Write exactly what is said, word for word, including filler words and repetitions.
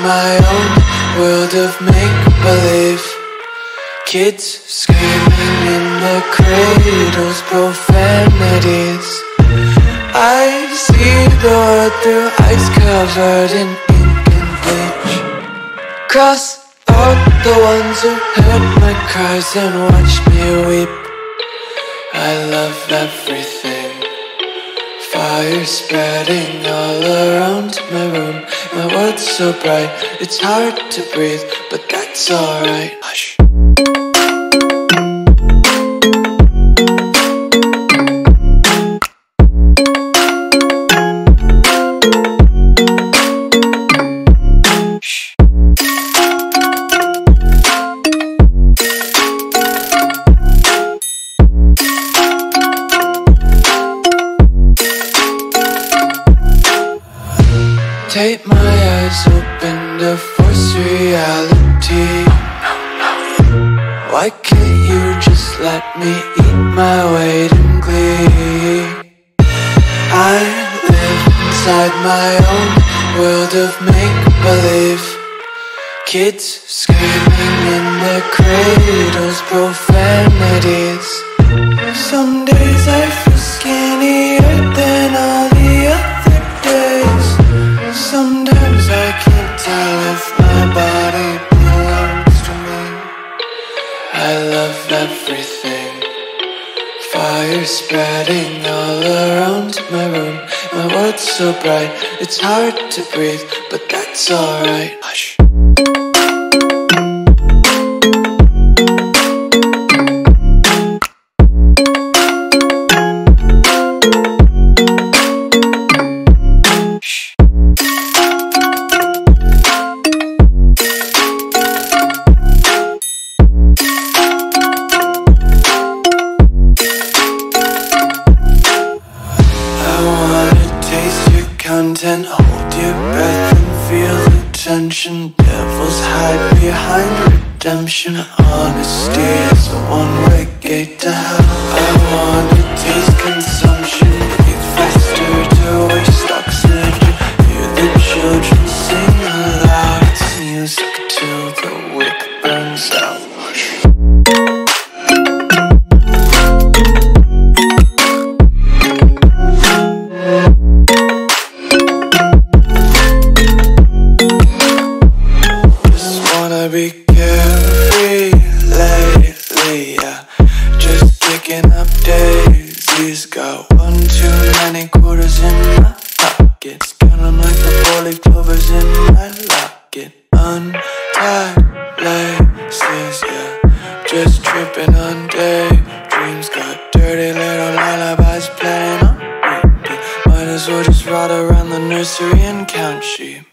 my own world of make-believe. Kids screaming in their cradles, profanities. I see the world through ice covered in ink and bleach. Cross out the ones who heard my cries and watched me weep. I love everything. Fire spreading all around my room. My world's so bright, it's hard to breathe, but that's alright. Hush. Take my eyes open to force reality. Why can't you just let me eat my weight in glee? I live inside my own world of make-believe. Kids screaming in their cradles, profanities. Some days I feel skinnier than all the other days. Sometimes I can't tell if my body belongs to me. I love everything. Fire spreading all around my room. My world's so bright, it's hard to breathe, but that's alright. Hush. Content, hold your breath and feel the tension. Devils hide behind redemption. Honesty is a one-way gate to hell. I wanna taste consumption. Breathe faster to waste oxygen. Hear the children sing aloud. It's music till the wick burns out. Be carefree lately, yeah. Just kicking up daisies. Got one too many quarters in my pockets. Counting like the four-leaf clovers in my locket. Untied laces, yeah. Just tripping on daydreams. Got dirty little lullabies playing on repeat. Might as well just ride around the nursery and count sheep.